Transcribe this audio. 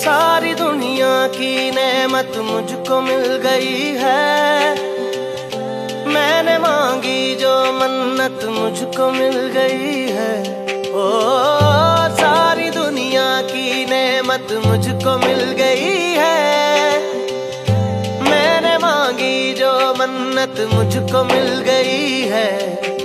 सारी दुनिया की नेमत मुझको मिल गई है। मैंने मांगी जो मन्नत मुझको मिल गई है। ओ सारी दुनिया की नेमत मुझको मिल गई है। मैंने मांगी जो मन्नत मुझको मिल गई है।